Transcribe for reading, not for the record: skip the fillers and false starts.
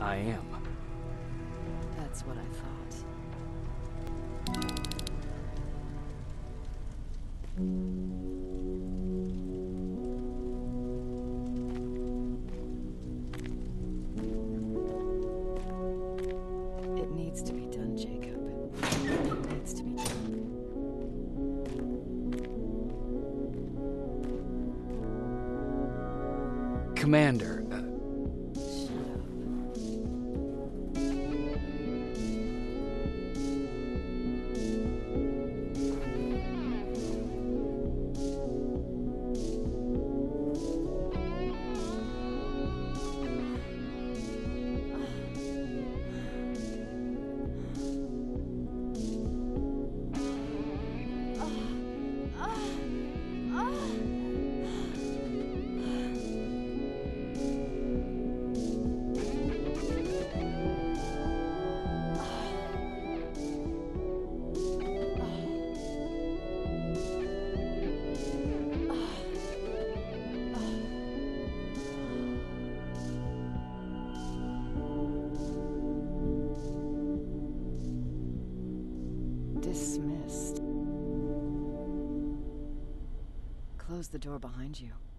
I am. That's what I thought. It needs to be done, Jacob. It needs to be done. Commander, Shut up. Dismissed. Close the door behind you.